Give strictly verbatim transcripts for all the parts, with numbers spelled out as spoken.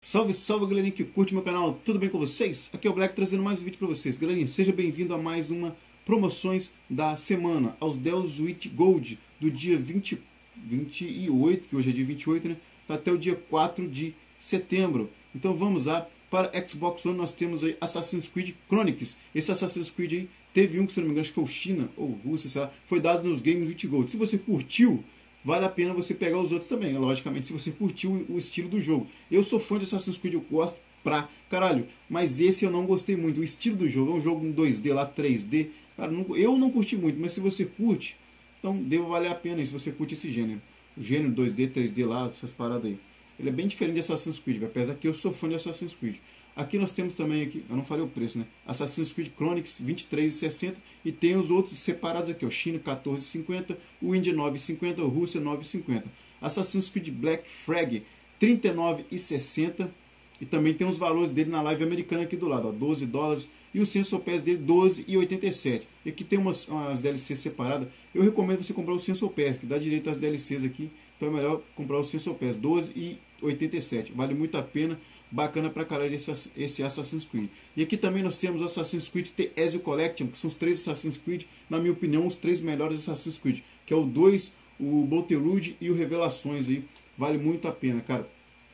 Salve, salve galerinha que curte meu canal, tudo bem com vocês? Aqui é o Black trazendo mais um vídeo para vocês. Galerinha, seja bem-vindo a mais uma promoções da semana, aos Dell Switch Gold, do dia vinte, vinte e oito, que hoje é dia vinte e oito, né? Até o dia quatro de setembro. Então vamos lá, para Xbox One nós temos aí Assassin's Creed Chronicles. Esse Assassin's Creed aí, teve um que se não me engano, acho que foi o China, ou Rússia, sei lá, foi dado nos Games with Gold. Se você curtiu, vale a pena você pegar os outros também, logicamente, se você curtiu o estilo do jogo. Eu sou fã de Assassin's Creed, eu gosto pra caralho, mas esse eu não gostei muito. O estilo do jogo é um jogo em dois D, lá três D, cara, não, eu não curti muito, mas se você curte, então deve valer a pena aí, se você curte esse gênero. O gênero dois D, três D lá, essas paradas aí. Ele é bem diferente de Assassin's Creed, apesar que eu sou fã de Assassin's Creed. Aqui nós temos também, aqui, eu não falei o preço, né? Assassin's Creed Chronicles vinte e três reais e sessenta centavos e tem os outros separados aqui, o China quatorze reais e cinquenta centavos, o India nove reais e cinquenta centavos, o Rússia nove reais e cinquenta centavos. Assassin's Creed Black Flag trinta e nove reais e sessenta centavos e também tem os valores dele na live americana aqui do lado, ó, doze dólares e o Sensor Pass dele doze reais e oitenta e sete centavos. E aqui tem umas, umas D L Cs separadas. Eu recomendo você comprar o Sensor Pass, que dá direito às D L Cs aqui, então é melhor comprar o Sensor Pass doze reais e oitenta e sete centavos. Vale muito a pena. Bacana pra caralho esse, esse Assassin's Creed. E aqui também nós temos Assassin's Creed The Ezio Collection, que são os três Assassin's Creed, na minha opinião, os três melhores Assassin's Creed, que é o dois, o Brotherhood e o Revelações aí. Vale muito a pena, cara.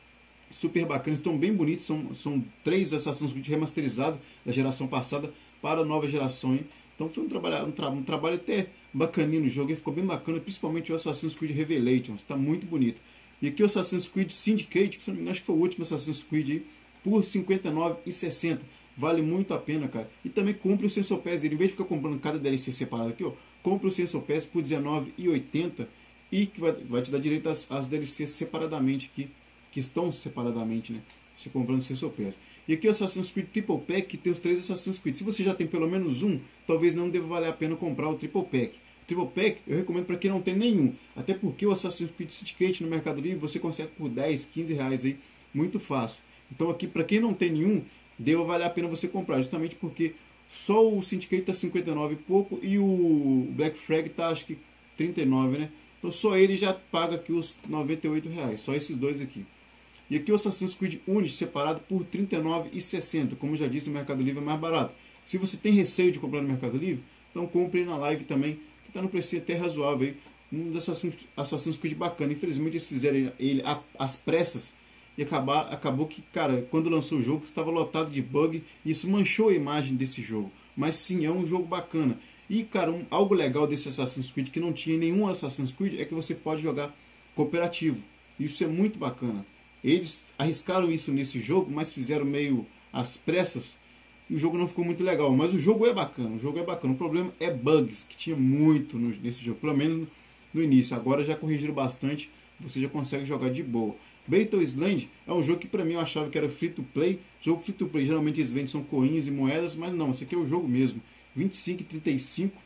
Super bacana, estão bem bonitos, são, são três Assassin's Creed remasterizados da geração passada para a nova geração, hein? Então foi um trabalho, um, tra um trabalho até bacaninho no jogo, ficou bem bacana, principalmente o Assassin's Creed Revelations, está muito bonito. E aqui o Assassin's Creed Syndicate, que se não me engano, acho que foi o último Assassin's Creed aí, por cinquenta e nove reais e sessenta centavos. Vale muito a pena, cara. E também compre o Sensor Pass dele. Em vez de ficar comprando cada D L C separado aqui, ó, compre o Sensor Pass por dezenove reais e oitenta centavos e que vai, vai te dar direito às, às D L Cs separadamente aqui, que estão separadamente, né? Você comprando o Sensor Pass. E aqui o Assassin's Creed Triple Pack, que tem os três Assassin's Creed. Se você já tem pelo menos um, talvez não deva valer a pena comprar o Triple Pack. Triple Pack eu recomendo para quem não tem nenhum, até porque o Assassin's Creed Syndicate no Mercado Livre você consegue por dez, quinze reais aí, muito fácil. Então aqui para quem não tem nenhum, deva valer a pena você comprar, justamente porque só o Syndicate está cinquenta e nove e pouco e o Black Flag está acho que trinta e nove, né? Então só ele já paga aqui os noventa e oito reais, só esses dois aqui. E aqui o Assassin's Creed Unity separado por trinta e nove reais e sessenta centavos, como já disse, no Mercado Livre é mais barato. Se você tem receio de comprar no Mercado Livre, então compre na live também, que está no preço até razoável aí, um dos Assassin's, Assassin's Creed bacana. Infelizmente eles fizeram ele às pressas e acabar, acabou que, cara, quando lançou o jogo estava lotado de bug e isso manchou a imagem desse jogo. Mas sim, é um jogo bacana. E, cara, um, algo legal desse Assassin's Creed que não tinha em nenhum Assassin's Creed é que você pode jogar cooperativo. Isso é muito bacana. Eles arriscaram isso nesse jogo, mas fizeram meio às pressas. E o jogo não ficou muito legal, mas o jogo é bacana, o jogo é bacana. O problema é bugs, que tinha muito no, nesse jogo, pelo menos no, no início. Agora já corrigiram bastante, você já consegue jogar de boa. Battle's Land é um jogo que pra mim eu achava que era free to play. Jogo free to play, geralmente eles vendem são coins e moedas, mas não, esse aqui é o jogo mesmo. vinte e cinco e trinta e cinco.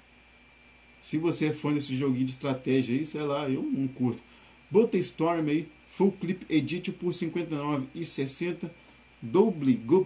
Se você é fã desse joguinho de estratégia aí, sei lá, eu não curto. Bulletstorm aí, Full Clip Edit por cinquenta e nove reais e sessenta centavos. Double Goop.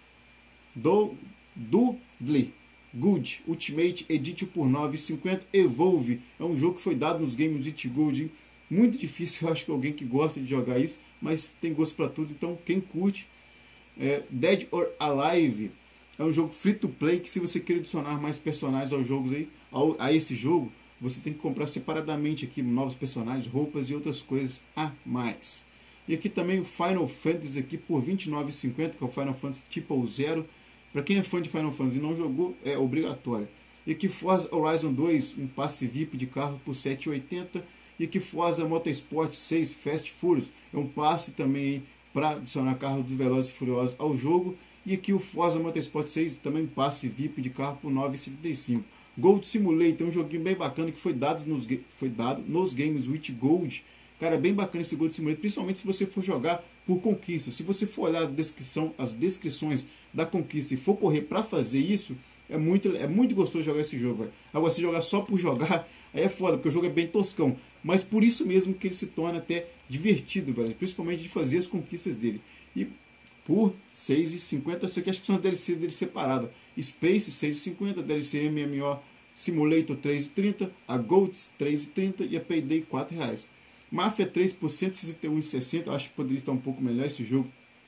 Do, Double Good Ultimate Edition por nove reais e cinquenta centavos. Evolve é um jogo que foi dado nos Games with Gold. Muito difícil, eu acho que alguém que gosta de jogar isso, mas tem gosto para tudo, então quem curte. é, Dead or Alive é um jogo free to play que, se você quer adicionar mais personagens aos jogos aí, ao, a esse jogo, você tem que comprar separadamente aqui novos personagens, roupas e outras coisas a mais. E aqui também o Final Fantasy aqui por vinte e nove reais e cinquenta centavos, que é o Final Fantasy Triple Zero. Para quem é fã de Final Fantasy e não jogou, é obrigatório. E aqui Forza Horizon dois, um passe V I P de carro por sete reais e oitenta centavos. E aqui Forza Motorsport seis Fast Furious, é um passe também para adicionar carro dos Velozes e Furiosos ao jogo. E aqui o Forza Motorsport seis, também passe V I P de carro por nove reais e setenta e cinco centavos. Gold Simulator, um joguinho bem bacana que foi dado nos, foi dado nos Games with Gold. Cara, é bem bacana esse Gold Simulator, principalmente se você for jogar por conquista. Se você for olhar a descrição, as descrições da conquista e for correr para fazer isso, é muito, é muito gostoso jogar esse jogo, velho. Agora, se jogar só por jogar, aí é foda, porque o jogo é bem toscão. Mas por isso mesmo que ele se torna até divertido, velho. Principalmente de fazer as conquistas dele. E por seis reais e cinquenta centavos, acho que são as D L Cs dele separadas. Space seis reais e cinquenta centavos, D L C M M O Simulator três reais e trinta centavos, a Gold três reais e trinta centavos e a Payday quatro reais. Mafia três por cento e sessenta e um reais e sessenta centavos, acho que poderia estar um pouco melhor esse jogo.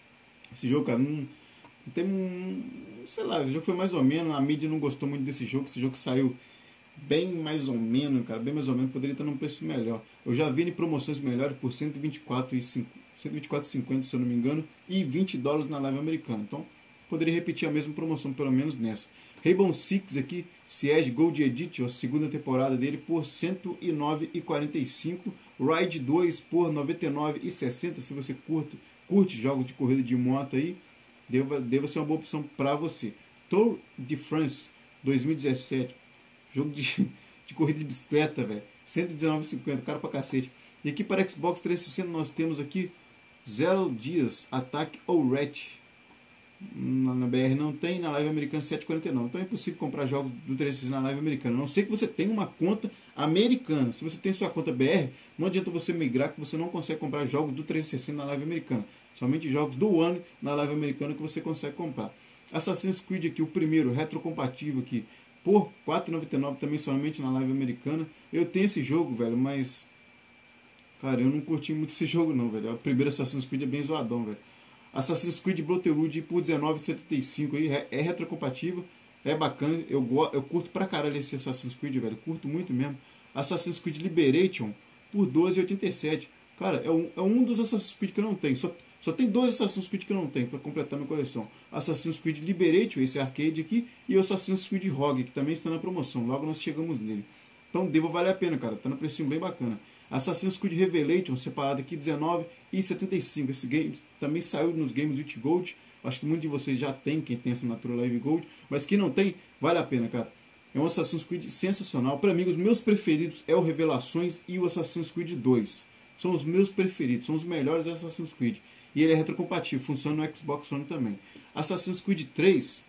Esse jogo, cara, não, não tem um... Sei lá, o jogo foi mais ou menos, a mídia não gostou muito desse jogo, esse jogo saiu bem mais ou menos, cara, bem mais ou menos, poderia estar num preço melhor. Eu já vi em promoções melhores por cento e vinte e quatro reais e cinquenta, se eu não me engano, e vinte dólares na live americana. Então, poderia repetir a mesma promoção, pelo menos nessa. Rainbow Six aqui, Siege Gold Edition, a segunda temporada dele, por cento e nove reais e quarenta e cinco. Ride dois por noventa e nove reais e sessenta, se você curte, curte jogos de corrida de moto aí, deva, deva ser uma boa opção para você. Tour de France dois mil e dezessete, jogo de, de corrida de bicicleta, velho. cento e dezenove reais e cinquenta, cara pra cacete. E aqui para Xbox trezentos e sessenta nós temos aqui Zero Dias Attack ou Ratch. Na, na B R não tem, na live americana sete reais e quarenta e nove. Então é impossível comprar jogos do trezentos e sessenta na live americana. A não ser que você tenha uma conta americana. Se você tem sua conta B R, não adianta você migrar que você não consegue comprar jogos do trezentos e sessenta na live americana. Somente jogos do One na live americana que você consegue comprar. Assassin's Creed aqui, o primeiro, retrocompatível aqui, por quatro reais e noventa e nove também somente na live americana. Eu tenho esse jogo, velho, mas... Cara, eu não curti muito esse jogo não, velho. O primeiro Assassin's Creed é bem zoadão, velho. Assassin's Creed Brotherhood por dezenove reais e setenta e cinco aí, é retrocompatível, é bacana, eu, eu curto pra caralho esse Assassin's Creed, velho, curto muito mesmo. Assassin's Creed Liberation por doze reais e oitenta e sete. Cara, é um, é um dos Assassin's Creed que eu não tenho, só, só tem dois Assassin's Creed que eu não tenho pra completar minha coleção. Assassin's Creed Liberation, esse arcade aqui, e o Assassin's Creed Rogue, que também está na promoção, logo nós chegamos nele. Então devo valer a pena, cara, tá no precinho bem bacana. Assassin's Creed Revelation, separado aqui, dezenove reais e setenta e cinco. Esse game também saiu nos Games with Gold. Acho que muitos de vocês já tem, quem tem assinatura Live Gold. Mas quem não tem, vale a pena, cara. É um Assassin's Creed sensacional. Para mim, os meus preferidos é o Revelações e o Assassin's Creed dois. São os meus preferidos, são os melhores Assassin's Creed. E ele é retrocompatível, funciona no Xbox One também. Assassin's Creed três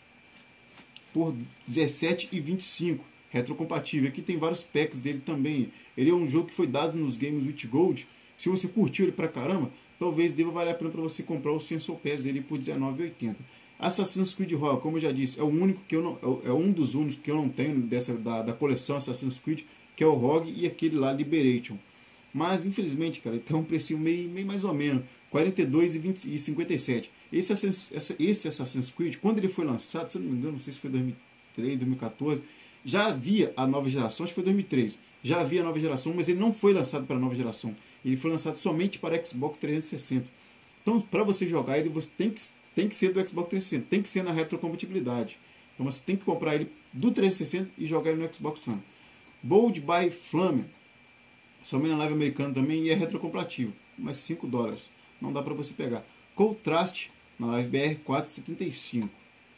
por dezessete reais e vinte e cinco. Retrocompatível. Aqui tem vários packs dele também. Ele é um jogo que foi dado nos Games with Gold. Se você curtiu ele pra caramba, talvez deva valer a pena para você comprar o Sensor Pass dele por dezenove reais e oitenta. Assassin's Creed Rogue, como eu já disse, é o único que eu não, é um dos únicos que eu não tenho dessa da, da coleção Assassin's Creed, que é o Rogue e aquele lá Liberation. Mas infelizmente, cara, ele tem um precinho meio, meio mais ou menos, quarenta e dois reais e cinquenta e sete. Esse Assassin's, esse Assassin's Creed, quando ele foi lançado, se eu não me engano, não sei se foi dois mil e três, dois mil e quatorze, já havia a nova geração, acho que foi dois mil e três, já havia a nova geração, mas ele não foi lançado para a nova geração. Ele foi lançado somente para Xbox trezentos e sessenta. Então, para você jogar ele, você tem que, tem que ser do Xbox trezentos e sessenta, tem que ser na retrocompatibilidade. Então, você tem que comprar ele do trezentos e sessenta e jogar ele no Xbox One. Bold by Flame, somente na live americana também, e é retrocompatível, mais cinco dólares. Não dá para você pegar. Contrast, na live B R, quatro reais e setenta e cinco.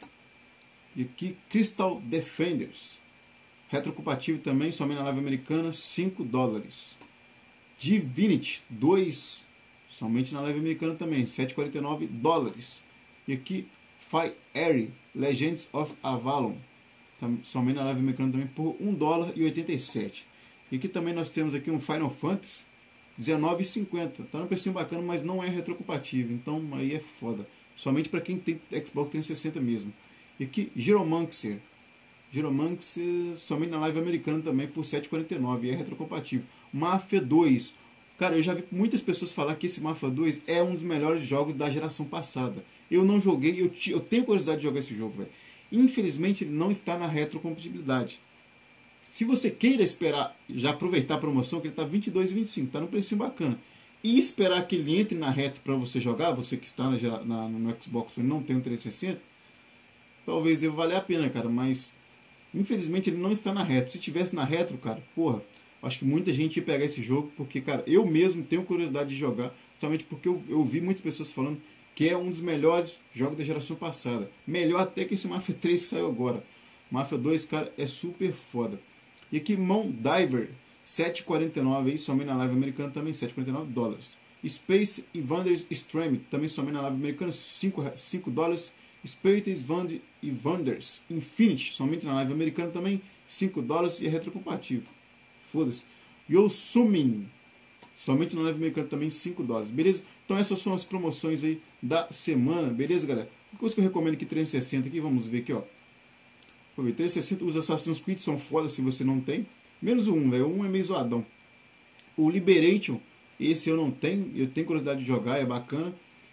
E aqui, Crystal Defenders, retrocompatível também, somente na live americana, cinco dólares. Divinity dois, somente na live americana também, sete reais e quarenta e nove dólares. E aqui, Fire Legends of Avalon, somente na live americana também, por um dólar e oitenta e sete. E aqui também nós temos aqui um Final Fantasy, dezenove reais e cinquenta. Tá num precinho bacana, mas não é retrocompatível, então aí é foda. Somente para quem tem Xbox trezentos e sessenta mesmo. E aqui, Gyromancer. Gyromancer somente na live americana também por sete reais e quarenta e nove. E é retrocompatível. Mafia dois. Cara, eu já vi muitas pessoas falar que esse Mafia dois é um dos melhores jogos da geração passada. Eu não joguei, eu, eu tenho curiosidade de jogar esse jogo, velho. Infelizmente ele não está na retrocompatibilidade. Se você queira esperar, já aproveitar a promoção, que ele está vinte e dois reais e vinte e cinco, está num preço bacana, e esperar que ele entre na retro para você jogar, você que está na, na, no Xbox e não tem um trezentos e sessenta, talvez deva valer a pena, cara, mas infelizmente ele não está na retro. Se tivesse na retro, cara, porra, acho que muita gente ia pegar esse jogo, porque, cara, eu mesmo tenho curiosidade de jogar, justamente porque eu, eu vi muitas pessoas falando que é um dos melhores jogos da geração passada. Melhor até que esse Mafia três que saiu agora. Mafia dois, cara, é super foda. E aqui, Mount Diver, sete reais e quarenta e nove aí, somente na live americana também, sete reais e quarenta e nove dólares. Space Invaders Extreme, também somente na live americana, cinco dólares. Space Invaders Infinity, somente na live americana também, cinco dólares e é retrocompatível. Foda-se. Yosumin, somente na live americana também, cinco dólares. Beleza? Então essas são as promoções aí da semana. Beleza, galera? Uma coisa que eu recomendo aqui, trezentos e sessenta aqui, vamos ver aqui, ó. trezentos e sessenta, os Assassin's Creed são foda se você não tem. Menos o um, velho. O um é meio zoadão. O Liberation, esse eu não tenho. Eu tenho curiosidade de jogar, é bacana.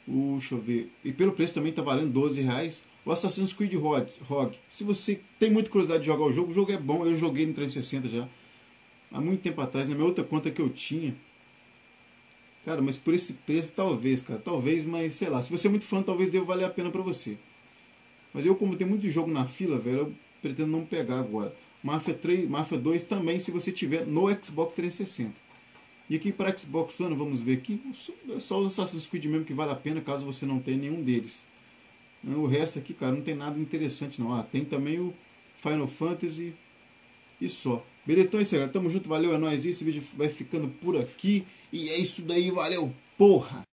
O, deixa eu ver. E pelo preço também tá valendo doze reais. O Assassin's Creed Rogue. Se você tem muita curiosidade de jogar o jogo, o jogo é bom. Eu joguei no trezentos e sessenta já. Há muito tempo atrás, na minha outra conta que eu tinha. Cara, mas por esse preço, talvez, cara. Talvez, mas sei lá. Se você é muito fã, talvez deva valer a pena pra você. Mas eu, como tem muito jogo na fila, velho, eu pretendo não pegar agora. Mafia três, Mafia dois também, se você tiver no Xbox trezentos e sessenta. E aqui para Xbox One, vamos ver aqui. É só os Assassin's Creed mesmo que vale a pena, caso você não tenha nenhum deles. O resto aqui, cara, não tem nada interessante não. Ah, tem também o Final Fantasy e só. Beleza? Então é isso aí, galera. Tamo junto, valeu, é nóis. Esse vídeo vai ficando por aqui. E é isso daí, valeu, porra!